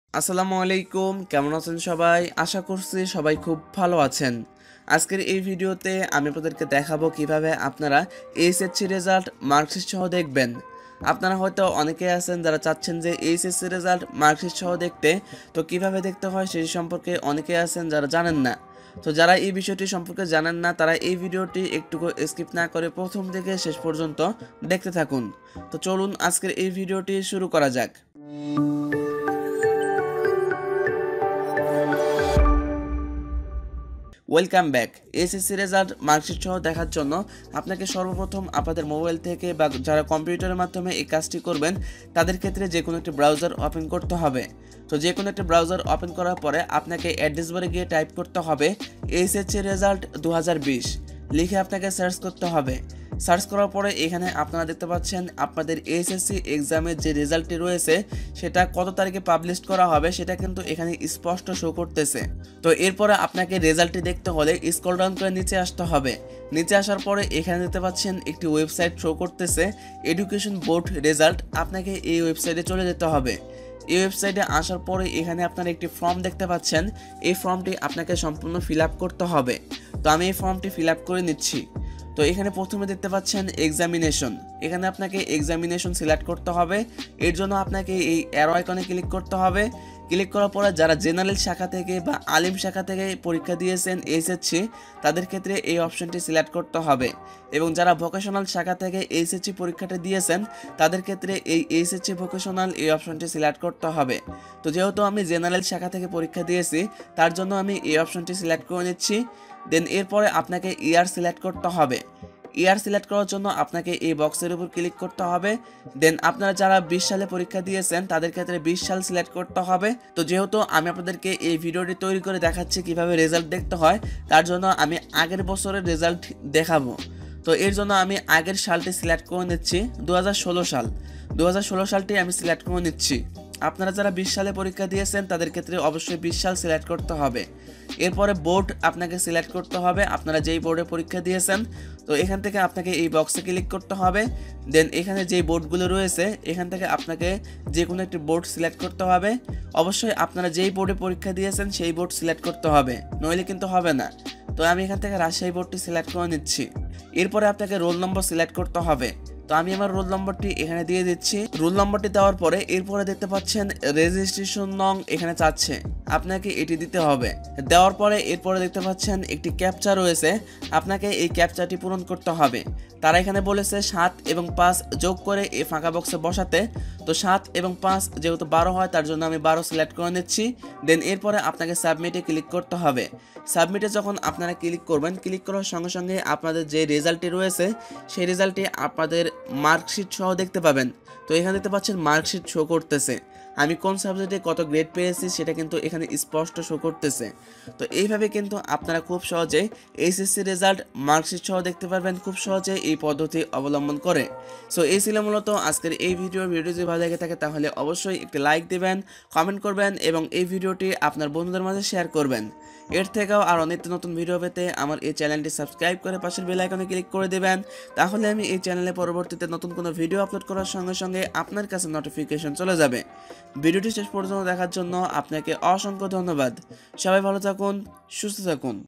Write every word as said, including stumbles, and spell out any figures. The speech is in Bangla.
আসসালামু আলাইকুম, কেমন আছেন সবাই? আশা করছি সবাই খুব ভালো আছেন। আজকের এই ভিডিওতে আমি আপনাদেরকে দেখাবো কিভাবে আপনারা এইচএসসি রেজাল্ট মার্কশিট সহ দেখবেন। আপনারা হয়তো অনেকেই আছেন যারা চাচ্ছেন যে এইচএসসি রেজাল্ট মার্কশিট সহ দেখতে, তো কিভাবে দেখতে হয় সেই সম্পর্কে অনেকেই আছেন যারা জানেন না। তো যারা এই বিষয়টি সম্পর্কে জানেন না তারা এই ভিডিওটি একটুকু স্কিপ না করে প্রথম থেকে শেষ পর্যন্ত দেখতে থাকুন। তো চলুন আজকের এই ভিডিওটি শুরু করা যাক। Welcome back. SSC result marksheet সহ দেখার জন্য আপনাকে সর্বপ্রথম আপনাদের মোবাইল থেকে বা যারা কম্পিউটারের মাধ্যমে এই কাজটি করবেন তাদের ক্ষেত্রে যে কোনো একটি ব্রাউজার ওপেন করতে হবে। তো যে কোনো একটি ব্রাউজার ওপেন করার পরে আপনাকে অ্যাড্রেস বারে গিয়ে টাইপ করতে হবে এইচএসসি রেজাল্ট দু হাজার বিশ লিখে আপনাকে সার্চ করতে হবে। সার্চ করার পরে এখানে আপনারা দেখতে পাচ্ছেন আপনাদের এইচএসসি এক্সামের যে রেজাল্টটি রয়েছে সেটা কত তারিখে পাবলিশ করা হবে সেটা কিন্তু এখানে স্পষ্ট শো করতেছে। তো এরপরে আপনাকে রেজাল্টটি দেখতে হলে স্ক্রল ডাউন করে নিচে আসতে হবে। নিচে আসার পরে এখানে দেখতে পাচ্ছেন একটি ওয়েবসাইট শো করতেছে এডুকেশন বোর্ড রেজাল্ট। আপনাকে এই ওয়েবসাইটে চলে যেতে হবে। এই ওয়েবসাইটে আসার পরে এখানে আপনারা একটি ফর্ম দেখতে পাচ্ছেন, এই ফর্মটি আপনাকে সম্পূর্ণ ফিল আপ করতে হবে। তো আমি এই ফর্মটি ফিল আপ করে নিচ্ছি। তো এখানে প্রথমে দেখতে পাচ্ছেন এক্সামিনেশন, এখানে আপনাকে এক্সামিনেশন সিলেক্ট করতে হবে। এর জন্য আপনাকে এই অ্যারো আইকনে ক্লিক করতে হবে। ক্লিক করার পরে যারা জেনারেল শাখা থেকে বা আলিম শাখা থেকে পরীক্ষা দিয়েছেন এইচএসসি তাদের ক্ষেত্রে এই অপশনটি সিলেক্ট করতে হবে, এবং যারা ভোকেশনাল শাখা থেকে এইচএসসি পরীক্ষাটা দিয়েছেন তাদের ক্ষেত্রে এই এইচএসসি ভোকেশনাল এই অপশনটি সিলেক্ট করতে হবে। তো যেহেতু আমি জেনারেল শাখা থেকে পরীক্ষা দিয়েছি তার জন্য আমি এই অপশনটি সিলেক্ট করে নিচ্ছি। দেন এরপরে আপনাকে ইয়ার সিলেক্ট করতে হবে। ইয়ার সিলেক্ট করার জন্য আপনাকে এই বক্সের উপর ক্লিক করতে হবে। দেন আপনারা যারা বিশ সালে পরীক্ষা দিয়েছেন তাদের ক্ষেত্রে বিশ সাল সিলেক্ট করতে হবে। তো যেহেতু আমি আপনাদেরকে এই ভিডিওটি তৈরি করে দেখাচ্ছি কিভাবে রেজাল্ট দেখতে হয়, তার জন্য আমি আগের বছরের রেজাল্ট দেখাবো। তো এর জন্য আমি আগের সালটি সিলেক্ট করে নিচ্ছি, দু হাজার ষোলো সাল দু হাজার ষোলো সালটি আমি সিলেক্ট করে নিচ্ছি। আপনারা যারা বিশ সালে পরীক্ষা দিয়েছেন তাদের ক্ষেত্রে অবশ্যই বিশ সাল সিলেক্ট করতে হবে। এরপরে বোর্ড আপনাকে সিলেক্ট করতে হবে, আপনারা যেই বোর্ডে পরীক্ষা দিয়েছেন। তো এখান থেকে আপনাকে এই বক্সে ক্লিক করতে হবে। দেন এখানে যেই বোর্ডগুলো রয়েছে এখান থেকে আপনাকে যে কোনো একটি বোর্ড সিলেক্ট করতে হবে। অবশ্যই আপনারা যেই বোর্ডে পরীক্ষা দিয়েছেন সেই বোর্ড সিলেক্ট করতে হবে, নইলে কিন্তু হবে না। তো আমি এখান থেকে রাজশাহী বোর্ডটি সিলেক্ট করে নিচ্ছি। এরপরে আপনাকে রোল নম্বর সিলেক্ট করতে হবে। তো আমি আমার রোল নম্বরটি এখানে দিয়ে দিচ্ছি। রোল নম্বরটি দেওয়ার পরে এরপরে দেখতে পাচ্ছেন রেজিস্ট্রেশন নং এখানে চাচ্ছে, আপনাকে এটি দিতে হবে। দেওয়ার পরে এরপরে দেখতে পাচ্ছেন একটি ক্যাপচা রয়েছে, আপনাকে এই ক্যাপচাটি পূরণ করতে হবে। তারা এখানে বলেছে সাত এবং পাঁচ যোগ করে এই ফাঁকা বক্সে বসাতে। তো সাত এবং পাঁচ যেহেতু বারো হয় তার জন্য আমি বারো সিলেক্ট করে নিচ্ছি। দেন এরপরে আপনাকে সাবমিটে ক্লিক করতে হবে। সাবমিটে যখন আপনারা ক্লিক করবেন, ক্লিক করার সঙ্গে সঙ্গে আপনাদের যে রেজাল্টটি রয়েছে সেই রেজাল্টটি আপনাদের মার্কশিট সহ দেখতে পাবেন। তো এখানে দেখতে পাচ্ছেন মার্কশিট শো করতেছে, আমি কোন সাবজেক্টে কত গ্রেড পেয়েছি সেটা কিন্তু এখানে স্পষ্ট শো করতেছে। তো এইভাবে কিন্তু আপনারা খুব সহজেই এইচএসসি রেজাল্ট মার্কশিট সহ দেখতে পারবেন খুব সহজে এই পদ্ধতি অবলম্বন করে। সো এই ছিল মূলত আজকের এই ভিডিও। ভিডিও যদি ভালো লেগে থাকে তাহলে অবশ্যই একটি লাইক দেবেন, কমেন্ট করবেন এবং এই ভিডিওটি আপনার বন্ধুদের মাঝে শেয়ার করবেন। এর থেকেও আরও নিত্য নতুন ভিডিও পেতে আমার এই চ্যানেলটি সাবস্ক্রাইব করে পাশের বেল আইকনে ক্লিক করে দেবেন। তাহলে আমি এই চ্যানেলে পরবর্তীতে নতুন কোনো ভিডিও আপলোড করার সঙ্গে সঙ্গে আপনার কাছে নোটিফিকেশন চলে যাবে। ভিডিওটি শেষ পর্যন্ত দেখার জন্য আপনাকে অসংখ্য ধন্যবাদ। সবাই ভালো থাকুন, সুস্থ থাকুন।